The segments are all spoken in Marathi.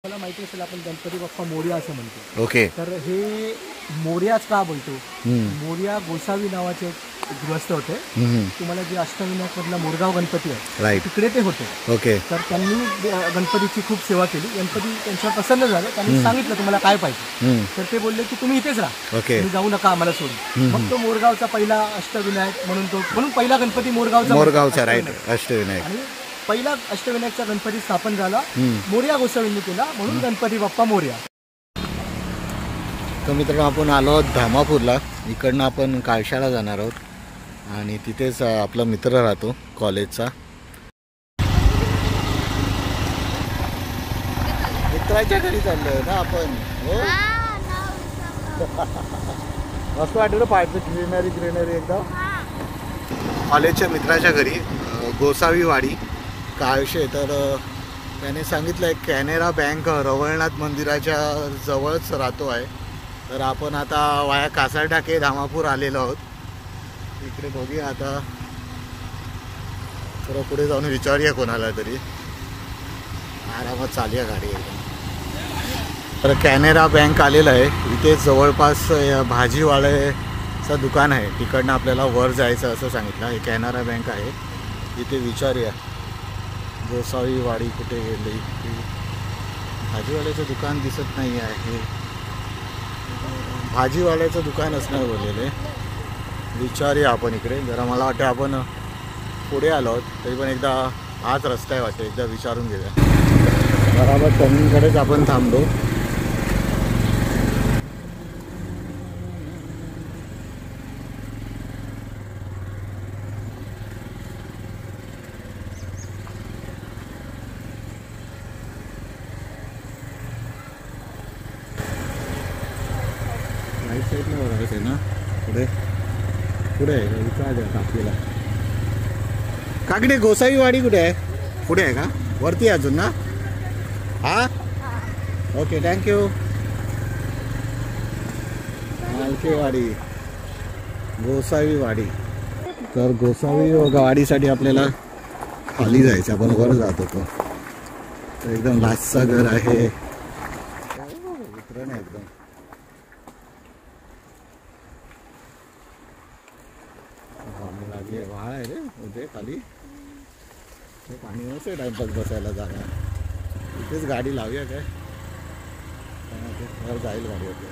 मला माहिती असेल आपण गणपती बाप्पा मोरया असं म्हणतो. ओके. तर हे मोरयाच का बोलतो? मोरया गोसावी नावाचे एक गृहस्थ होते. तुम्हाला जे अष्टविनायक मधला मोरगाव गणपती आहे राईट, तिकडे ते होते. ओके. तर त्यांनी गणपतीची खूप सेवा केली. गणपती त्यांच्यावर प्रसन्न झाले. त्यांनी सांगितलं तुम्हाला काय पाहिजे. तर ते बोलले की तुम्ही इथेच राहा, ओके, तुम्ही जाऊ नका आम्हाला सोडून. मग तो मोरगावचा पहिला अष्टविनायक म्हणून पहिला गणपती मोरगावचा राईट, अष्टविनायक. आणि पहिला अष्टविनायकचा गणपती स्थापन झाला मोरया गोसावींनी केला, म्हणून गणपती बाप्पा मोरया. तर मित्रांनो आपण आलो आहोत धामापूरला. इकडनं आपण काळशाला जाणार आहोत आणि तिथेच आपला मित्र राहतो कॉलेजचा. मित्राच्या घरी चाललोय ना आपण. हो मस्त वाटलं पाहायचं, ग्रीनरी एकदम. कॉलेजच्या मित्राच्या घरी गोसावी वाडी काळशे. तर त्याने सांगितलं कॅनरा बँक रवळनाथ मंदिराच्या जवळच राहतो आहे. तर आपण आता वाया कासारटाके धामापूर आलेलो आहोत. इकडे बघूया आता, थोडं पुढे जाऊन विचारूया कोणाला तरी. आरामात चालूया गाडी एकदम. तर कॅनरा बँक आलेलं आहे. इथे जवळपास भाजीवाल्याचं दुकान आहे. तिकडनं आपल्याला वर जायचं असं सांगितलं. हे कॅनरा बँक आहे. इथे विचारूया गोसावी वाडी कुठे गेली. भाजीवाल्याचं दुकान दिसत नाही आहे. भाजीवाल्याचं दुकान असणार बोललेले. विचारूया आपण इकडे जरा. मला वाटतं आपण पुढे आलो आहोत तरी पण एकदा हाच रस्ता आहे वाटतं, एकदा विचारून घेऊया. बराबर टर्निंगकडेच आपण थांबलो. राईट साईडला बघायचं आहे ना, पुढे पुढे आहे का? विचार काकीला. काकडे गोसावी वाडी कुठे आहे? पुढे आहे का? वरती अजून ना? हा ओके, थँक्यू. मालकेवाडी गोसावी वाडी. तर गोसावी वाडीसाठी आपल्याला खाली जायचं. आपण वर जात होतो. तर एकदम लास्टचा घर आहे. उतरण आहे एकदम. व्हाळ आहे रे उद्या खाली. पाणी नसते टाइमपास बसायला जागा. इथेच गाडी लावूया काय? वर जाईल गाडी होते.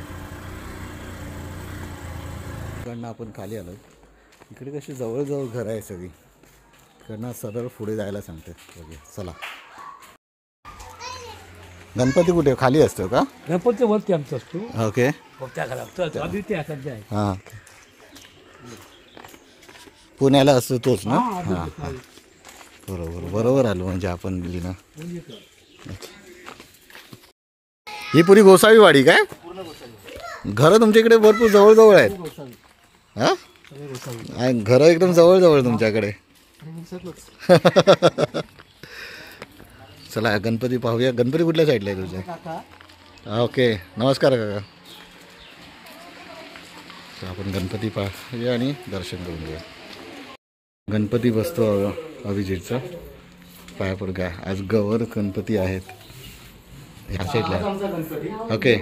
इकडनं आपण खाली आलो. इकडे कशी जवळजवळ घर आहे सगळी. इकडनं सरळ पुढे जायला सांगते. ओके चला. गणपती कुठे खाली असतो का? गणपती वरती आमचा असतो. ओके. हां पुण्याला असतो तोच ना? हां हां बरोबर आलो म्हणजे आपण दिली ना. ही पुरी गोसावी वाडी काय? घरं तुमच्या इकडे भरपूर जवळजवळ आहेत. हां घरं एकदम जवळजवळ तुमच्याकडे. चला गणपती पाहूया. गणपती कुठल्या साईडला आहे तुझ्या? ओके नमस्कार काका. तर आपण गणपती पाहूया आणि दर्शन करून घेऊया. गणपती बसतो अभिजितचा. पाया पड का? आज गवर गणपती आहेत ह्या साईडला. ओके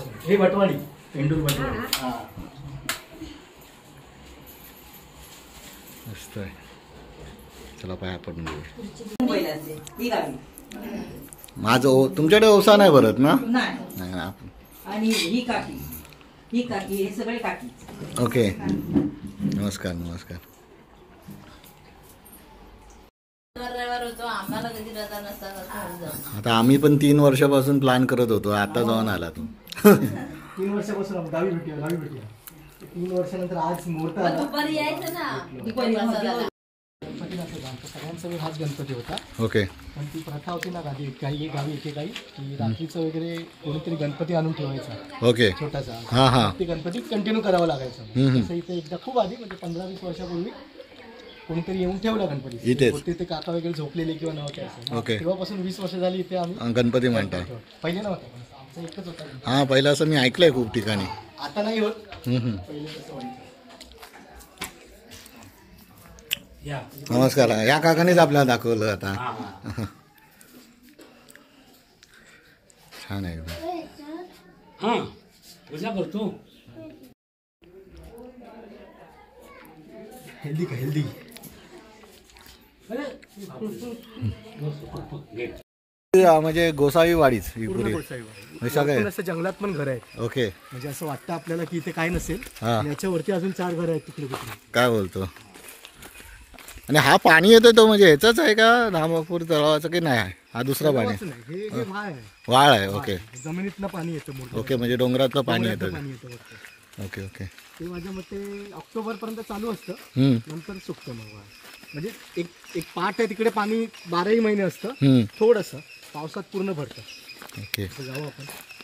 मस्त आहे. चला पाया पडून घेऊया. माझं तुमच्याकडे ओसा नाही भरत ना? नाही आपण. आणि ही काकी हे सगळे काकी. ओके नमस्कार नमस्कार. आता आम्ही पण 3 वर्षापासून प्लॅन करत होतो. आता जाऊन आला तू. 3 वर्षापासून गावी भेटूया. 3 वर्षानंतर आज मुहूर्त आला. सगळ्यांचा हाच गणपती होता. ओके. पण ती प्रथा होती ना काही गावी एकेकाळी की रात्रीचं वगैरे कोणीतरी गणपती आणून ठेवायचा. ओके छोटासा. हां हां ते गणपती कंटिन्यू करावं लागायचं. तसं इथे एकदा खूप आधी म्हणजे 15-20 वर्षापूर्वी कोणीतरी येऊन ठेवला गणपती इथेच. ते काका वगैरे झोपलेले किंवा नव्हते असं. ओके. तेव्हापासून 20 वर्ष झाली इथे आम्ही गणपती म्हणताय. पहिले नव्हता आमचा एकच होता. हां पहिला असं मी ऐकलंय खूप ठिकाणी. आता नाही होत. पहिले तसं व्हायचं. नमस्कार. या काकानेच आपल्याला दाखवलं आता. छान आहे एकदम. हां पूजा करतो. हेल्दी का हेल्दी. म्हणजे गोसावी वाडीच ही पुरी सगळं असं जंगलात पण घर आहेत. ओके. म्हणजे असं वाटतं आपल्याला की इथे काय नसेल. हा. आणि याच्यावरती अजून 4 घर आहेत तिकडे तिकडे. काय बोलतो. आणि हा पाणी येतो तो म्हणजे ह्याचाच आहे का रामापूर तलावाचं की नाही? हा दुसरा पाणी असं नाही, हे वाळ आहे. वाळ आहे. ओके जमिनीतनं पाणी येतं मोठं. ओके म्हणजे डोंगरातलं पाणी येतं. पाणी येतं वरती. Okay okay. ते माझ्या मते ऑक्टोबर पर्यंत चालू असतं. नंतर सुकतं मग वाळ. म्हणजे एक पाट आहे तिकडे पाणी 12ही महिने असतं. थोडंसं पावसात पूर्ण भरतं. ओके. जाऊ आपण.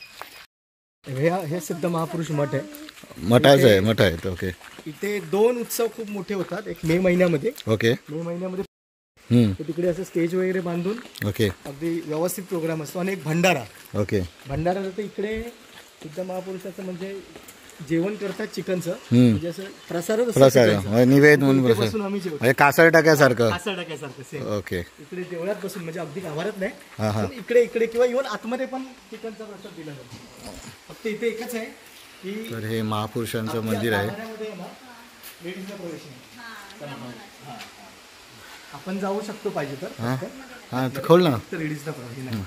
हे सिद्ध महापुरुष मठ आहे. मठाचं आहे. मठ आहे. ओके. इथे 2 उत्सव खूप मोठे होतात. एक मे महिन्यामध्ये. ओके. मे महिन्यामध्ये तिकडे असं स्टेज वगैरे बांधून ओके अगदी व्यवस्थित प्रोग्राम असतो. आणि एक भंडारा. ओके. भंडारा तर इकडे सिद्ध महापुरुषाचं म्हणजे जेवण करतात चिकनचं. म्हणजे असं प्रसारच असतो चिकनचा. निवेद म्हणून इथे बसून आम्ही जेवतो. म्हणजे कासर टाक्यासारखं. कासर टाक्यासारखं सेम. ओके. इकडे देवळात बसून म्हणजे अगदी गाभारत नाही. हा हा. पण इकडे किंवा इव्हन आतमध्ये पण चिकनचा प्रसाद दिला जातो. फक्त इथे एकच आहे की तर हे महापुरुषांचं मंदिर आहे. गाभाऱ्यामध्ये आहे ना, लेडीजला प्रवेश नाही. आपण जाऊ शकतो पाहिजे तर. हां हां खोल ना. तर लेडीजला प्रवेश नाही.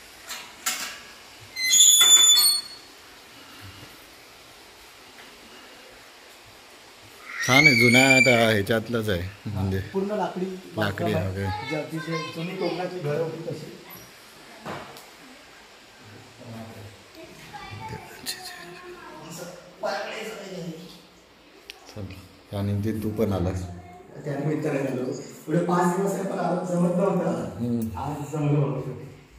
छान आहे. जुन्या ह्याच्यातलंच आहे मंदिर. पूर्ण लाकडी लाकडी बांधकाम वगैरे. आहे. जी अतिशय जुनी कोकणाची घरं होती तशी. त्यानिमित्त तू पण आलास. त्यानिमित्ताने आलो. पुढे 5 दिवस आहे पण आज जमत नव्हतं. आज जमलं होतं.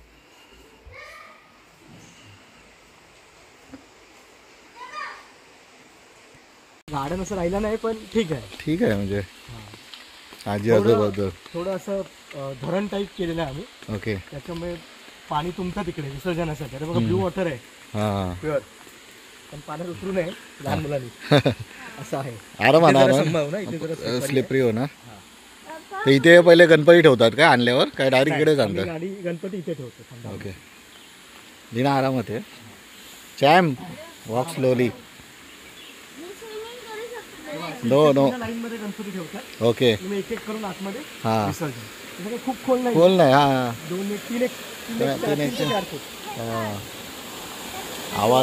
गार्डन असं राहिलं नाही पण ठीक आहे. ठीक आहे म्हणजे आजी आजोबा. थोडं असं धरण टाईप केलेलं आहे आम्ही. ओके. त्याच्यामुळे पाणी तुमचं तिकडे विसर्जनासाठी. आता बघा ब्ल्यू वॉटर आहे हां प्युअर. पण पाण्यात उतरू नये लहान मुलांनी. असं आहे. आरामात इथे जरा संभाव ना, इथे जरा slippery आहे. स्लिपरी हो ना. तर इथे पहिले गणपती ठेवतात काय आणल्यावर काय डायरेक्ट इकडेच आम्ही आणतात? गाडी गणपती इथे ठेवतो. समजा. ओके. दिना आरामात आहे. Come walk slowly. No no. Line मध्ये गणपती ठेवतात. ओके. तुम्ही एक एक करून आतमध्ये हां विसर्जन. त्याचं काही खूप खोल नाही. खोल नाही. हां 2 एक 3 एक 3 ते 4 फूट. हां. आवाज.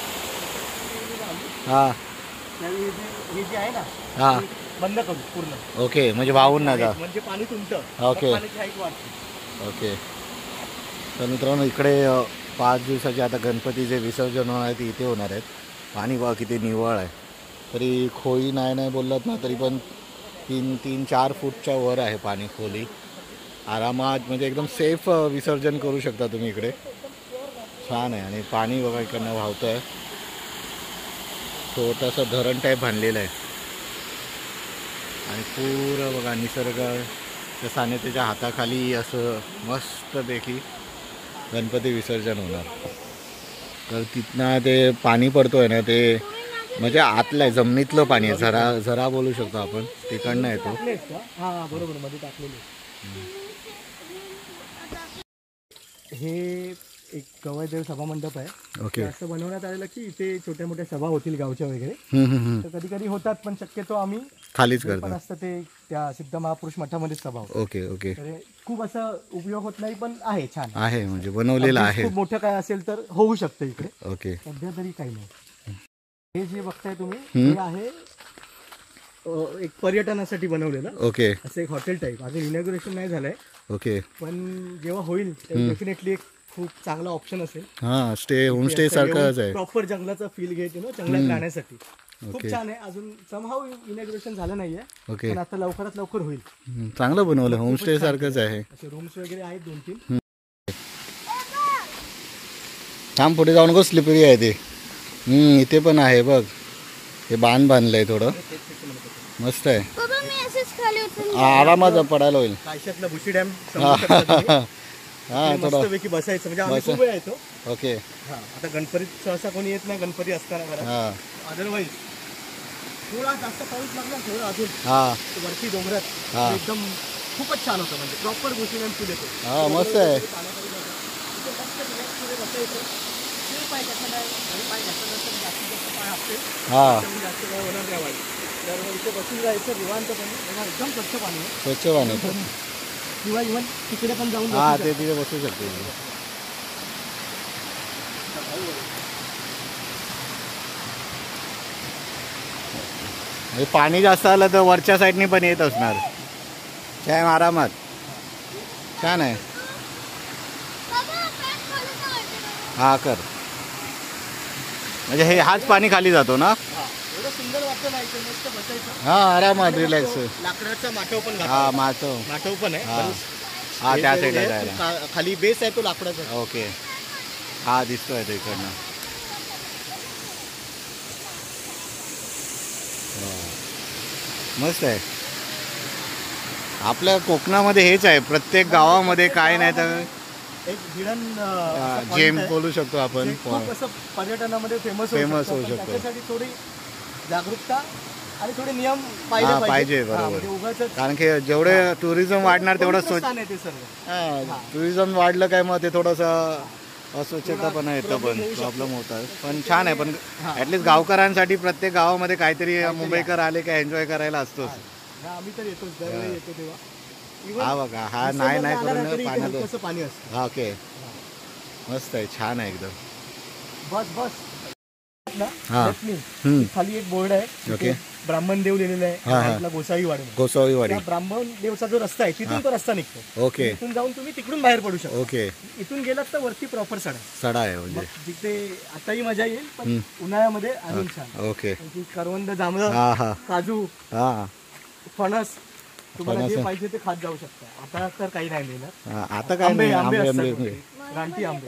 हां त्यावेळी हे जे आहे ना हां. बंद करू पूर्ण. ओके म्हणजे वाहून ना जा. म्हणजे पाणी तुमचं. ओके. पाण्याची हाईट वाढते. ओके. तर मित्रांनो इकडे 5 दिवसाचे आता गणपतीचे विसर्जन होणार आहे ते इथे होणार आहेत. पाणी बघा किती निव्वळ आहे. तरी खोई नाही बोललात ना तरी पण 3-4 फूटच्या वर आहे पाणी खोली. आरामात म्हणजे एकदम सेफ विसर्जन करू शकता तुम्ही इकडे. छान आहे. आणि पाणी बघा इकडनं वाहतं आहे. छोटंसं धरण टाईप बांधलेलं आहे. आणि पुरं बघा निसर्ग त्या सान्यतेच्या हाताखाली असं मस्तपैकी गणपती विसर्जन होणार. तर तिथनं ते पाणी पडतोय ना ते म्हणजे आतलं आहे जमिनीतलं पाणी आहे. झरा बोलू शकतो आपण. तिकडनं येतो. हा बरोबर मध्ये टाकलेले. हे एक गवळदेव सभा मंडप आहे. ओके. असं बनवण्यात आलेलं की इथे छोट्या मोठ्या सभा होतील गावच्या वगैरे. तर कधी कधी होतात पण शक्यतो आम्ही खालीच पण करतो. असतं ते त्या सिद्ध महापुरुष मठामध्येच सभा होते. Okay okay. तर हे खूप असं उपयोग होत नाही पण आहे छान आहे म्हणजे बनवलेलं आहे. खूप मोठं काय असेल तर होऊ शकतं इकडे. ओके. सध्या तरी काही नाही. हे जे बघताय तुम्ही हे आहे एक पर्यटनासाठी बनवलेलं. ओके. असं एक हॉटेल टाईप. अजून इनॉग्रेशन नाही झालंय. ओके. पण जेव्हा होईल डेफिनेटली एक खूप चांगला ऑप्शन असेल. हां स्टे होमस्टे सारखंच आहे. प्रॉपर जंगलाचा फील घेत जंगलात राहण्यासाठी खूप ओके. छान आहे. अजून समहाव इनॉग्रेशन झालं नाहीये ओके. पण आता लवकरात लवकर होईल. चांगलं बनवलं. होमस्टे सारखंच आहे. असे रूम्स वगैरे आहेत 2-3. थांब पुढे जाऊ नको स्लिपरी आहे ते. इथे पण आहे बघ. हे बांधलंय थोडं मस्त आहे. आरामात पडायला होईल. कायशातला भुशी डॅम हां थोडं मस्तपैकी बसायचं म्हणजे आम्ही खूप वेळा येतो. ओके. हा आता गणपतीत सहसा कोणी येत नाही गणपती असताना घरात. हां अदरवाईज थोडा जास्त पाऊस लागला थोडं अजून हां वरती डोंगरात हा. एकदम खूपच छान होतं म्हणजे प्रॉपर भुशी डॅम फील येतो. हां मस्त आहे. हा जास्त काय होणार नाही वाईट. तर इथे बसून जायचं निवांतपणे, तेव्हा एकदम स्वच्छ पाणी आहे. स्वच्छ पाणी किंवा इव्हन तिकडे पण जाऊन हा बसू ते शकतो. तिथे बसू शकते. म्हणजे पाणी जास्त आलं तर वरच्या साईडनी पण येत असणार. छान आरामात छान आहे. हा कर म्हणजे हे हाच पाणी खाली जातो ना. एवढं सुंदर वाटतं नाही, मस्त बसायचं. हा आरामात रिलॅक्स. लाकडाचा माठव पण हा घातला. मातो माठव पण आहे. हा. पण हा त्या वेगवेगळे साईडला आहे. जायला. खाली बेस आहे तो लाकडाचा. ओके हा दिसतोय तो इकडनं. मस्त आहे. आपल्या कोकणामध्ये हेच आहे, प्रत्येक गावामध्ये काय नाही तर एक हिडन असं point जेम आहे. बोलू शकतो आपण. जे खूप असं पर्यटनामध्ये फेमस Famous होऊ शकतो. त्याच्यासाठी थोडी जागरूकता आणि थोडे नियम हा, पाहिजे, हा, बरोबर. म्हणजे उगाचच कारण की जेवढे टुरिझम वाढणार तेवढं पवित्र स्वच्छ. स्थान आहे ते सर्व. टुरिझम वाढलं काय मग ते थोडंसं अस्वच्छता पण येतं, पण problem होऊ शकतो. प्रॉब्लेम होतात. पण छान आहे. पण ऍटलीस्ट गावकऱ्यांसाठी प्रत्येक गावामध्ये काहीतरी मुंबईकर आले काय एन्जॉय करायला असतोच. हा, आम्ही तर येतोच दरवेळी येतो तेव्हा. Even हा बघा हा डिसेंबरला नाही नाही आला ना करून तरी इथे पाण्यात. हलकंसं पाणी असतं. हा ओके मस्त आहे, छान आहे एकदम. बस बस ना, हा. left me. हम्म. खाली एक बोर्ड आहे. ओके. तिथे ब्राह्मण देव लिहिलेलं आहे. हा, हा. साईडला गोसावी वाडी. गोसावीवाडी. त्या ब्राह्मण देवचा जो रस्ता आहे तिथून तो रस्ता निघतो. ओके तिथून जाऊन तुम्ही तिकडून बाहेर पडू शकता. ओके इथून गेलात तर वरती प्रॉपर सडा आहे. सडा आहे म्हणजे. मग तिथे आताही मजा येईल, पण उन्हाळ्यामध्ये अजून छान. ओके की करवंद, जांभळं, हा हा काजू, हा फणस, तुम्हाला जे फणस. पाहिजे ते खात जाऊ शकता. आता तर काही नाही मिळणार. हा, आता काय आंबे नाही. आंबे आंबे असतात आंबे कुठे. रानटी आंबे.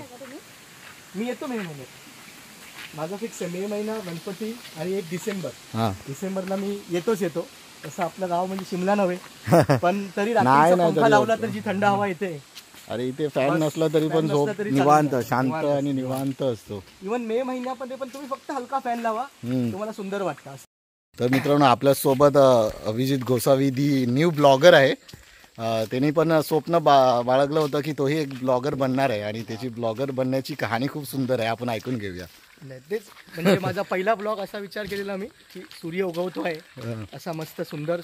मी येतो मे महिन्यात. माझा फिक्स आहे मे महिना, गणपती आणि 1 डिसेंबर. हा डिसेंबरला मी येतो. तसं आपलं गाव म्हणजे शिमला नव्हे, पण तरी नाही, रात्रीचा नाही, पंखा तरी लावला होतं. तर जी थंड हवा येते. अरे इथे फॅन नसला तरी fan पण नसला झोप तरी चालेल. निवांत, शांत निवांत आणि निवांत असतो. इव्हन मे महिन्यामध्ये पण तुम्ही फक्त हलका फॅन लावा, तुम्हाला सुंदर वाटतं. तर मित्रांनो आपल्यासोबत Abhijit Gosavi the new blogger आहे. त्यांनी पण स्वप्न बाळगलं होतं की तोही एक ब्लॉगर बनणार आहे आणि त्याची ब्लॉगर बनण्याची कहाणी खूप सुंदर आहे. आपण ऐकून घेऊया. नाही, तेच म्हणजे माझा पहिला ब्लॉग असा विचार केलेला मी की सूर्य उगवतो आहे असा मस्त सुंदर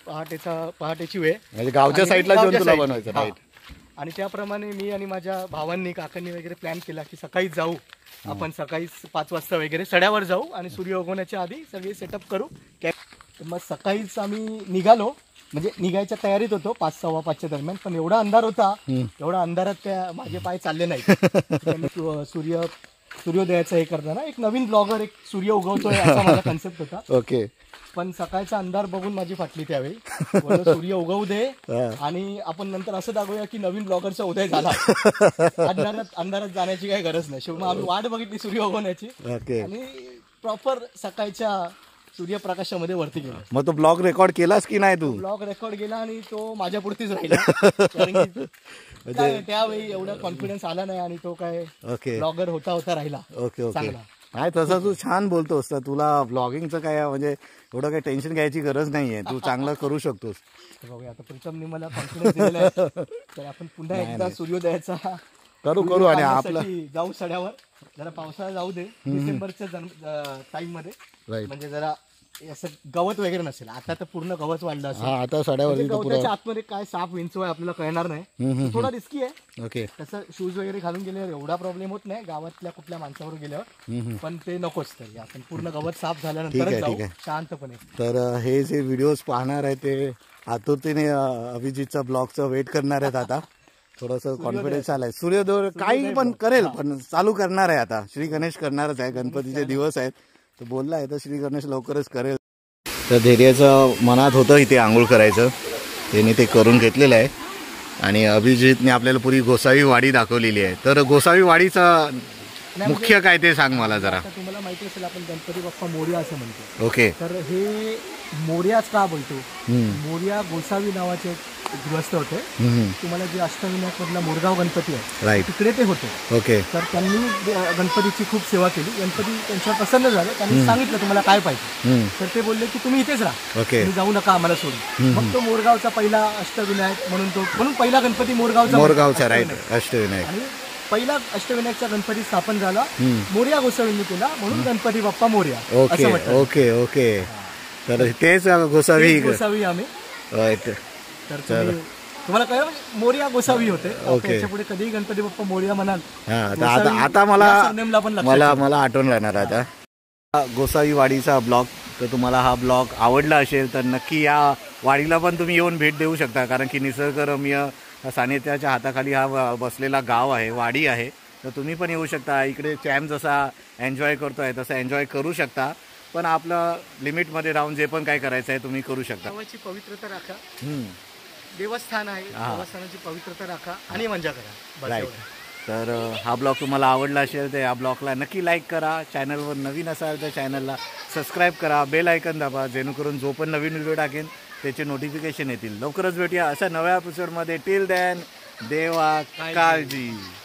पहाटेची वेळ म्हणजे गावच्या आणि साईडला गावच्या जाऊन तुला side. बनवायचं. हा. राईट. आणि त्याप्रमाणे मी आणि माझ्या भावांनी काकांनी वगैरे प्लॅन केला की सकाळी जाऊ आपण, सकाळी 5 वाजता वगैरे सड्यावर जाऊ आणि सूर्य उगवण्याच्या आधी सगळे सेटअप करू. तर मग सकाळीच आम्ही निघालो, म्हणजे निघायच्या तयारीत होतो 5-5:15 दरम्यान. पण एवढा अंधार होता, एवढा अंधारात त्या माझे पाय चालले नाही. सूर्योदयाचं हे करताना एक नवीन ब्लॉगर, एक सूर्य उगवतोय असा माझा कन्सेप्ट होता. ओके. पण सकाळचा अंधार बघून माझी फाटली त्यावेळी. बोललो, सूर्य उगवू दे आणि आपण नंतर असं दाखवूया की नवीन ब्लॉगरचा उदय झाला. अंधारात जाण्याची काही गरज नाही. शेवटी आम्ही वाट बघितली सूर्य उगवण्याची ओके. आणि प्रॉपर सकाळच्या सूर्यप्रकाशामध्ये वरती गेलो. मग तो ब्लॉग रेकॉर्ड केलास की नाही तू? ब्लॉग रेकॉर्ड केला आणि तो माझ्या पुरतीच राहिला. कारण की काय त्यावेळी एवढा कॉन्फिडन्स आला नाही आणि तो काय ओके ब्लॉगर होता राहिला. Okay okay. चांगला. नाही तसं तू छान बोलतोस. तर तुला ब्लॉगिंगचं काय म्हणजे एवढं काही टेन्शन घ्यायची गरज नाहीये. तू चांगलं करू शकतोस. बघूया आता प्रीतमने मला कॉन्फिडन्स दिलेला आहे. तर आपण पुन्हा एकदा सूर्योदयाचा करू आणि आपलं पाहण्यासाठी जाऊ सड्यावर. जरा पावसाळा जाऊ दे, डिसेंबरच्या टाइम मध्ये, राईट. म्हणजे जरा असं गवत वगैरे नसेल. आता तर पूर्ण गवत वाढलं असेल. हा आता सड्यावरती म्हणजे तर पुरा. गवताच्या आतमध्ये काय साप विंचू आहे आपल्याला कळणार नाही. थोडा रिस्की आहे. ओके. तसं शूज वगैरे घालून गेल्यावर एवढा प्रॉब्लेम होत नाही गावातल्या कुठल्या माणसावर गेल्यावर. पण ते नकोच. तरी आपण पूर्ण गवत साफ ठीक झाल्यानंतर आहे, जाऊ ठीक आहे. शांतपणे. तर हे जे व्हिडिओज पाहणार आहे ते आतुरतेने अभिजितचा ब्लॉगचं वेट करणार आहेत. आता थोडंसं कॉन्फिडन्स आलाय. सूर्योदय काही पण करेल, पण चालू करणार आहे आता. श्री गणेश करणारच आहे. गणपतीचे दिवस आहेत. तर बोलला आहे तर श्री गणेश लवकरच करेल. तर धैर्याचं मनात होतं इथे आंघोळ करायचं, त्याने ते करून घेतलेलं आहे. आणि अभिजितने आपल्याला पुरी गोसावी वाडी दाखवलेली आहे. तर गोसावी वाडीचा मुख्य काय ते सांग मला जरा. आता तुम्हाला माहिती असेल आपण गणपती बाप्पा मोरया असं म्हणतो. ओके. तर हे मोरयाच का बोलतो? मोरया गोसावी नावाचे एक गृहस्थ होते. तुम्हाला जे अष्टविनायक मधला मोरगाव गणपती आहे राईट. तिकडे ते होते. ओके. तर त्यांनी गणपतीची खूप सेवा केली. गणपती त्यांच्यावर प्रसन्न झाले. त्यांनी सांगितलं तुम्हाला काय पाहिजे. तर ते बोलले की तुम्ही इथेच राहा, ओके. तुम्ही जाऊ नका आम्हाला सोडून. मग तो मोरगावचा पहिला अष्टविनायक म्हणून पहिला गणपती मोरगावचा राईट. अष्टविनायक. आणि पहिला अष्टविनायकचा गणपती स्थापन झाला हम्म. मोरया गोसावींनी केला, म्हणून गणपती बाप्पा मोरया ओके असं म्हटलं. ओके ओके तर तेच गोसावी तेच गोसावी आम्ही. right. तर तुम्हाला कळलं मोरया गोसावी होते. ओके. त्याच्या पुढे कधीही गणपती बाप्पा मोरया म्हणाल हा तर गोसावी आता या मला सरनेमला पण लक्षात मला ठेवा. मला आठवण राहणार आता गोसावी वाडीचा ब्लॉग. तर तुम्हाला हा ब्लॉग आवडला असेल तर नक्की या वाडीला पण तुम्ही येऊन भेट देऊ शकता, कारण की निसर्गरम्य सानिध्याच्या हाताखाली हा बसलेला गाव आहे, वाडी आहे. तर तुम्ही पण येऊ शकता. इकडे कॅम्प जसा एन्जॉय करतोय तसं एन्जॉय करू शकता, पण आपलं लिमिटमध्ये राहून जे पण काय करायचं आहे तुम्ही करू शकता. गावाची पवित्रता राखा, हम्म. देवस्थान आहे, हा. देवस्थानाची पवित्रता राखा आणि मजा करा. बस राईट. एवढं. तर हा ब्लॉग तुम्हाला आवडला असेल तर या ब्लॉगला नक्की लाईक करा. चॅनलवर नवीन असाल तर चॅनलला सबस्क्राईब करा, बेल आयकन दाबा, जेणेकरून जो पण नवीन व्हिडिओ टाकेन त्याचे नोटिफिकेशन येतील. लवकरच भेटूया अशा नव्या एपिसोडमध्ये. टिल दॅन देवा काळजी.